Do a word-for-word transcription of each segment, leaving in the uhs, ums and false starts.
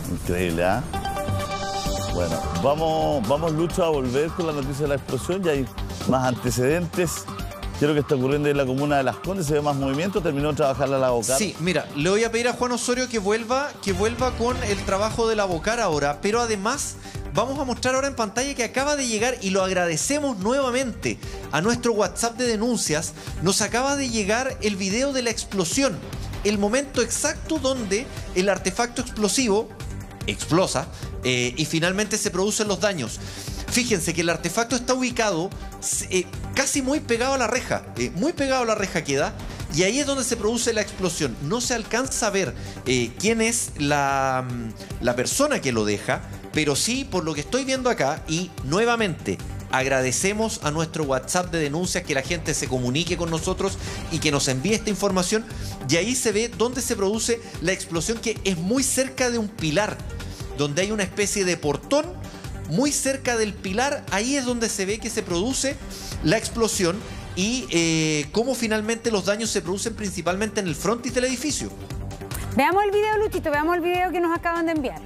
Increíble, ¿ah? ¿eh? Bueno, vamos, vamos, Lucho, a volver con la noticia de la explosión. Ya hay más antecedentes. Quiero que está ocurriendo en la comuna de Las Condes, se ve más movimiento, terminó de trabajar la Bocar. Sí, mira, le voy a pedir a Juan Osorio que vuelva, que vuelva con el trabajo de la Bocar ahora, pero además vamos a mostrar ahora en pantalla que acaba de llegar, y lo agradecemos nuevamente a nuestro WhatsApp de denuncias. Nos acaba de llegar el video de la explosión, el momento exacto donde el artefacto explosivo explosa eh, y finalmente se producen los daños. Fíjense que el artefacto está ubicado eh, casi muy pegado a la reja, eh, muy pegado a la reja queda, y ahí es donde se produce la explosión. No se alcanza a ver eh, quién es la, la persona que lo deja, pero sí, por lo que estoy viendo acá, y nuevamente agradecemos a nuestro WhatsApp de denuncias que la gente se comunique con nosotros y que nos envíe esta información, y ahí se ve dónde se produce la explosión, que es muy cerca de un pilar, donde hay una especie de portón muy cerca del pilar. Ahí es donde se ve que se produce la explosión y eh, cómo finalmente los daños se producen principalmente en el frontis del edificio. Veamos el video, Luchito, veamos el video que nos acaban de enviar.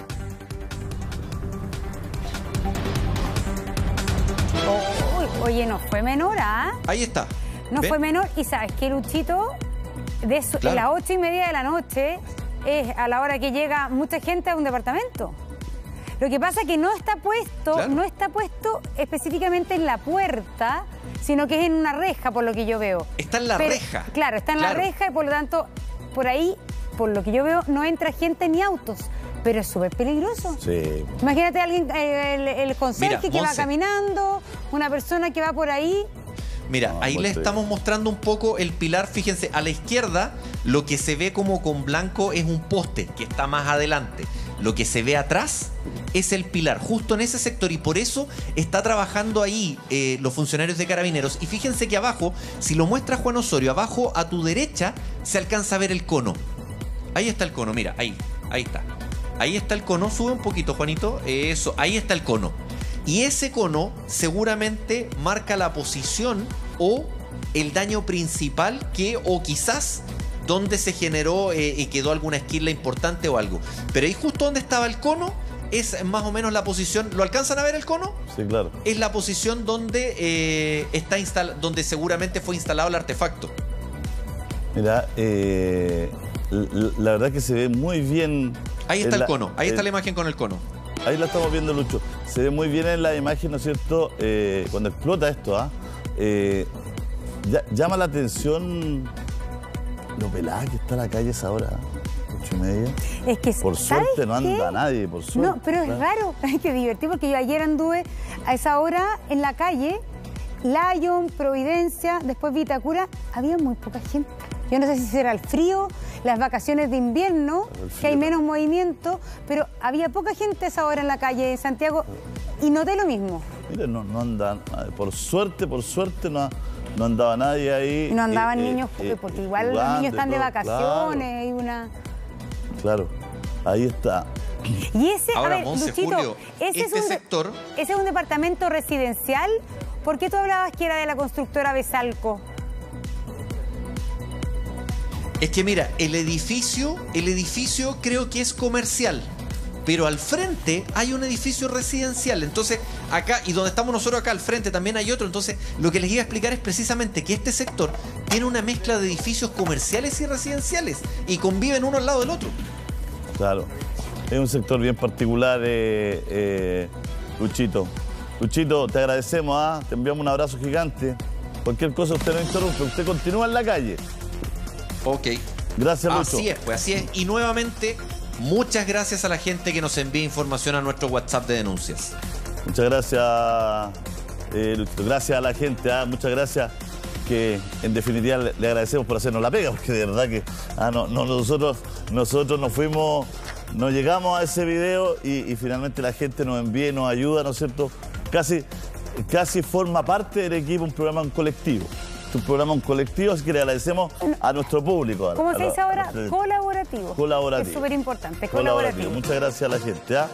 Oh, oye, no fue menor, ¿ah? ¿eh? Ahí está. No ¿ven? fue menor, y sabes que Luchito, de su, claro, las ocho y media de la noche es a la hora que llega mucha gente a un departamento. Lo que pasa es que no está puesto, claro, no está puesto específicamente en la puerta, sino que es en una reja, por lo que yo veo. Está en la Pero, reja. Claro, está en claro. la reja, y por lo tanto, por ahí, por lo que yo veo, no entra gente ni autos. Pero es súper peligroso. Sí. Imagínate a alguien, eh, el, el conserje Mira, que Monse, va caminando, una persona que va por ahí. Mira, No, ahí le estamos mostrando un poco el pilar. Fíjense, a la izquierda lo que se ve como con blanco es un poste que está más adelante. Lo que se ve atrás es el pilar, justo en ese sector, y por eso está trabajando ahí eh, los funcionarios de Carabineros. Y fíjense que abajo, si lo muestra Juan Osorio, abajo a tu derecha se alcanza a ver el cono. Ahí está el cono, mira, ahí, ahí está. Ahí está el cono, sube un poquito, Juanito, eso, ahí está el cono. Y ese cono seguramente marca la posición o el daño principal que, o quizás donde se generó eh, y quedó alguna esquila importante o algo. Pero ahí justo donde estaba el cono es más o menos la posición. ¿Lo alcanzan a ver el cono? Sí, claro. Es la posición donde eh, está instal donde seguramente fue instalado el artefacto. Mira, eh, la verdad que se ve muy bien. Ahí está el la, cono, ahí el, está la imagen con el cono. Ahí la estamos viendo, Lucho. Se ve muy bien en la imagen, ¿no es cierto? Eh, cuando explota esto, ¿ah? ¿eh? Eh, llama la atención lo pelada que está la calle a esa hora, ocho y media. Es que, por suerte no anda qué? nadie, por suerte. No, pero es raro, es que divertido, porque yo ayer anduve a esa hora en la calle, Lyon, Providencia, después Vitacura, había muy poca gente. Yo no sé si será el frío, las vacaciones de invierno, que hay menos movimiento, pero había poca gente a esa hora en la calle de Santiago y noté lo mismo. Mire, no, no anda, por suerte, por suerte no, no andaba nadie ahí. Y no andaban eh, niños, eh, porque igual jugando, los niños están de todo, vacaciones, claro. hay una... Claro, ahí está. Y ese, Ahora, a ver, Monse, Luchito, Julio, ese, este es un, sector... ese es un departamento residencial. ¿Por qué tú hablabas que era de la constructora Besalco? Es que mira, el edificio, el edificio creo que es comercial, pero al frente hay un edificio residencial. Entonces, acá, y donde estamos nosotros acá al frente también hay otro. Entonces, lo que les iba a explicar es precisamente que este sector tiene una mezcla de edificios comerciales y residenciales y conviven uno al lado del otro. Claro, es un sector bien particular, eh, eh, Luchito. Luchito, te agradecemos, ¿ah? Te enviamos un abrazo gigante. Cualquier cosa usted no interrumpe, usted continúa en la calle. Ok. Gracias, Lucho. Así es, pues así es. Y nuevamente, muchas gracias a la gente que nos envía información a nuestro WhatsApp de denuncias. Muchas gracias, eh, Luchito. Gracias a la gente, ¿eh? Muchas gracias, que en definitiva le, le agradecemos por hacernos la pega, porque de verdad que ah, no, no, nosotros, nosotros nos fuimos, nos llegamos a ese video y, y finalmente la gente nos envía y nos ayuda, ¿no es cierto? Casi, casi forma parte del equipo un programa en colectivo. Un programa en colectivo, así que le agradecemos a nuestro público. ¿Cómo se dice ahora? A, a, colaborativo. Colaborativo. Es súper importante, colaborativo. colaborativo. Muchas gracias a la gente. ¿eh?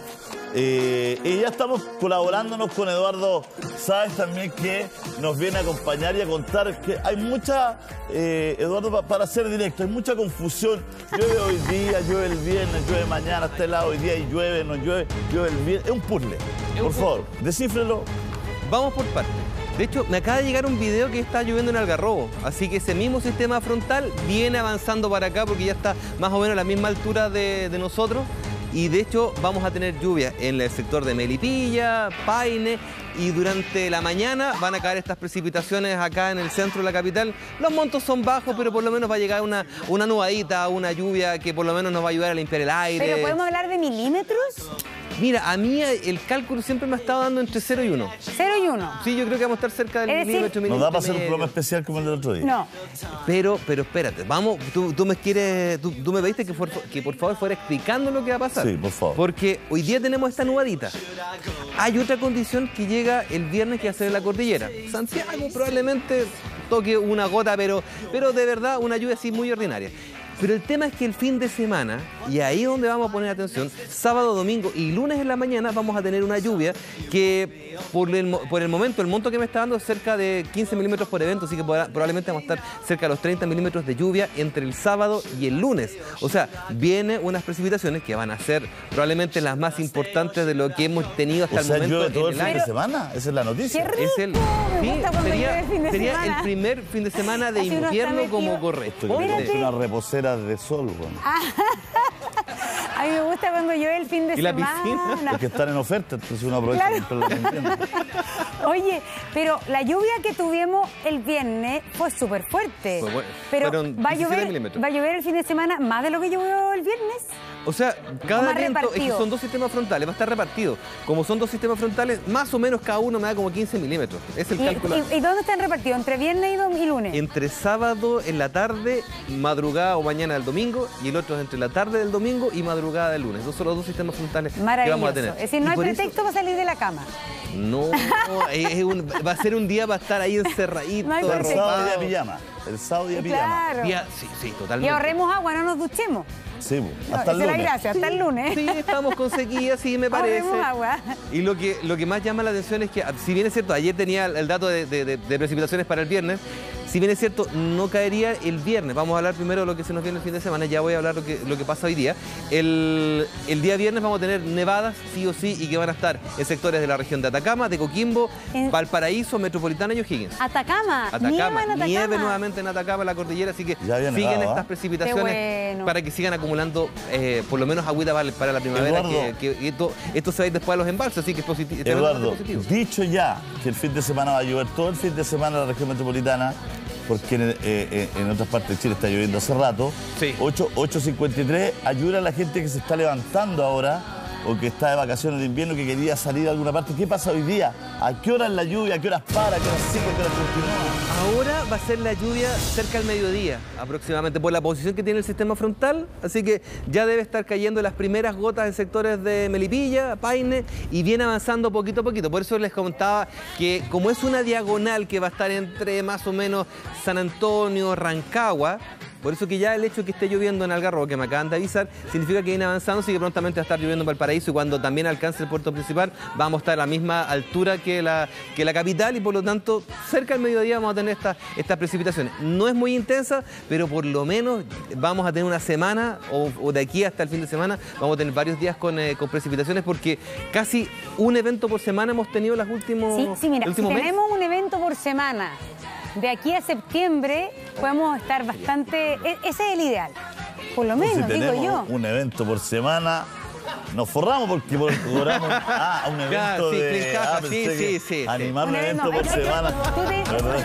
Eh, y ya estamos colaborándonos con Eduardo Sáez también, que nos viene a acompañar y a contar que hay mucha, eh, Eduardo, pa, para ser directo, hay mucha confusión. Llueve hoy día, llueve el viernes, llueve mañana, está helado hoy día y llueve, no llueve, llueve el viernes. Es un puzzle. Por favor, descífrelo. Vamos por partes. De hecho, me acaba de llegar un video que está lloviendo en Algarrobo, así que ese mismo sistema frontal viene avanzando para acá porque ya está más o menos a la misma altura de, de nosotros. Y de hecho vamos a tener lluvia en el sector de Melipilla, Paine, y durante la mañana van a caer estas precipitaciones acá en el centro de la capital. Los montos son bajos, pero por lo menos va a llegar una, una nubadita, una lluvia que por lo menos nos va a ayudar a limpiar el aire. ¿Pero podemos hablar de milímetros? Mira, a mí el cálculo siempre me ha estado dando entre cero y uno. cero y uno. Sí, yo creo que vamos a estar cerca del Es decir, milímetro, Nos milímetro da para hacer un medio. programa especial como el del otro día. No. Pero, pero espérate, vamos, tú, tú me quieres, tú, tú me pediste que, for- que por favor fuera explicando lo que va a pasar. Sí, por favor. Porque hoy día tenemos esta nubadita. Hay otra condición que llega el viernes que va a ser en la cordillera. Santiago probablemente toque una gota, pero, pero de verdad una lluvia así muy ordinaria. Pero el tema es que el fin de semana, y ahí es donde vamos a poner atención, sábado, domingo y lunes en la mañana vamos a tener una lluvia que por el, mo- por el momento, el monto que me está dando es cerca de quince milímetros por evento, así que podrá- probablemente vamos a estar cerca de los treinta milímetros de lluvia entre el sábado y el lunes. O sea, vienen unas precipitaciones que van a ser probablemente las más importantes de lo que hemos tenido hasta O sea, el momento llueve todo el en el fin de año. semana. Esa es la noticia. ¡Qué rico! Es el, Me sí, gusta cuando llueve sería, el fin de sería semana. el primer fin de semana de Así uno está invierno como metido. Esto corresponde. que es una reposera de sol, weón. A mí me gusta cuando llueve el fin de ¿Y la semana. piscina? Porque están en oferta, entonces uno aprovecha Claro. y compra lo que entiende. Oye, pero la lluvia que tuvimos el viernes fue súper fuerte. Fue bueno. Pero Fueron va a diecisiete llover, milímetros. va a llover el fin de semana más de lo que llovió el viernes. O sea, cada más viento, es que repartido. son dos sistemas frontales, va a estar repartido. Como son dos sistemas frontales, más o menos cada uno me da como quince milímetros. Es el ¿Y, cálculo. y- y dónde están repartidos? ¿Entre viernes y, dom- y lunes? Entre sábado en la tarde, madrugada o mañana del domingo, y el otro es entre la tarde del domingo y madrugada del lunes. Esos son los dos sistemas frontales que Maravilloso. vamos a tener. Es decir, Y no hay por eso- pretexto para salir de la cama. No, es- es un- va a ser un día para estar ahí encerradito, No hay El pretexto. sábado día arropado. pijama. El sábado día pijama. Claro. Día- Sí, sí, Y totalmente. ahorremos agua, no nos duchemos. Sí, bu, No, hasta el esa es la lunes. gracia, hasta el lunes. Sí, estamos con sequía, sí, me parece. Ahorremos agua. Y lo que, lo que más llama la atención es que, si bien es cierto, ayer tenía el dato de, de- de- de precipitaciones para el viernes, si bien es cierto, no caería el viernes. Vamos a hablar primero de lo que se nos viene el fin de semana, ya voy a hablar lo que, lo que pasa hoy día. El, el día viernes vamos a tener nevadas, sí o sí, y que van a estar en sectores de la región de Atacama, de Coquimbo, En- Valparaíso, Metropolitana y O'Higgins. Atacama. Atacama, Nieva en Atacama. nieve nuevamente en Atacama, en la cordillera, así que Ya había siguen nevado, estas ¿ah? precipitaciones Qué bueno. para que sigan acumulando eh, por lo menos agüita para, para la primavera, Eduardo. que, que esto, esto se va a ir después a los embalses, así que es positivo. Eduardo, positivo. dicho ya que el fin de semana va a llover todo el fin de semana en la región metropolitana, porque en, eh, eh, en otras partes de Chile está lloviendo hace rato, Sí. ocho cincuenta y tres, ayuda a la gente que se está levantando ahora o que está de vacaciones de invierno, que quería salir a alguna parte. ¿Qué pasa hoy día? ¿A qué hora es la lluvia? ¿A qué horas para? ¿A qué horas sigue? ¿A qué horas continúa? Ahora va a ser la lluvia cerca del mediodía, aproximadamente, por la posición que tiene el sistema frontal, así que ya debe estar cayendo las primeras gotas en sectores de Melipilla, Paine, y viene avanzando poquito a poquito. Por eso les contaba que como es una diagonal que va a estar entre más o menos San Antonio, Rancagua, por eso que ya el hecho de que esté lloviendo en Algarrobo, que me acaban de avisar, significa que viene avanzando, así que prontamente va a estar lloviendo en Valparaíso, y cuando también alcance el puerto principal vamos a estar a la misma altura que la, que la capital, y por lo tanto cerca del mediodía vamos a tener estas estas precipitaciones. No es muy intensa, pero por lo menos vamos a tener una semana, o, o de aquí hasta el fin de semana, vamos a tener varios días con, eh, con precipitaciones, porque casi un evento por semana hemos tenido los últimos Sí, sí, mira, el si último mes. tenemos un evento por semana, de aquí a septiembre podemos estar bastante... e- Ese es el ideal, por lo Si menos, digo tenemos yo. un evento por semana, nos forramos porque por- cobramos ah, un evento Claro, sí, de... Clincaja, ah, pensé sí, que sí, sí, sí. animar un, Un evento evento- por no, semana. tú te- ¿Verdad?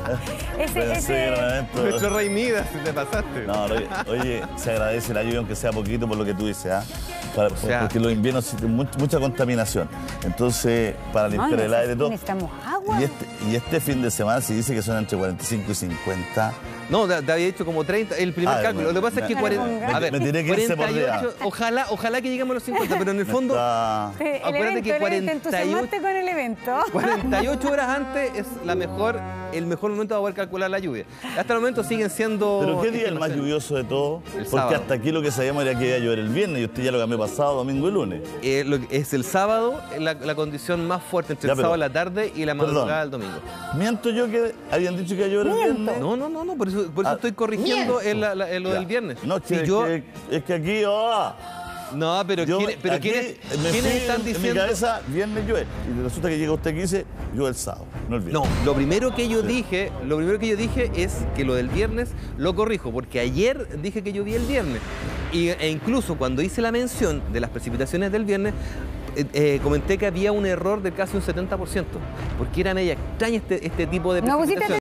Ese- Pensé ese- que era un evento... Nuestro Rey Midas, si te pasaste. No, oye, oye, se agradece la lluvia aunque sea poquito por lo que tú dices, ¿ah? Para- sea- porque los inviernos tienen much- mucha contaminación. Entonces, para No, limpiar el aire y todo. necesitamos agua. Y este, y este fin de semana se dice que son entre cuarenta y cinco y cincuenta. No, te, te había dicho como treinta, el primer Ah, cálculo. me- Lo que pasa es que me- cuarenta, a ver, me tiré quince por día. cuarenta y ocho, ojalá, ojalá que lleguemos a los cincuenta, pero en el fondo Está- Eh, el acuérdate evento, que el evento, cuarenta y ocho entusiasmaste con el evento. cuarenta y ocho horas antes es la mejor el mejor momento para poder calcular la lluvia. Hasta el momento siguen siendo... ¿Pero qué día es el más lluvioso de todo? El Porque sábado. hasta aquí lo que sabíamos era que iba a llover el viernes y usted ya lo cambió pasado, domingo y lunes. Eh, lo que es el sábado, la, la condición más fuerte entre Ya, el pero- sábado a la tarde y la Perdón. madrugada del domingo. ¿Miento yo que habían dicho que iba a llover el Miento. viernes? No, no, no, no, por eso, por eso Ah, estoy corrigiendo el, la- la- el lo Ya. del viernes. No, Si que, yo, que- es que aquí, oh, no, pero, yo ¿quiénes, pero aquí ¿quiénes, me quiénes fui están en, en mi diciendo? cabeza viernes llueve. Y resulta que llega usted aquí y dice, llueve el sábado, no el viernes. No, lo primero que yo dije, lo primero que yo dije es que lo del viernes lo corrijo, porque ayer dije que llovía el viernes. Y, e incluso cuando hice la mención de las precipitaciones del viernes, eh, eh, comenté que había un error de casi un setenta por ciento, porque era media extraña este, este tipo de No pusiste precipitaciones.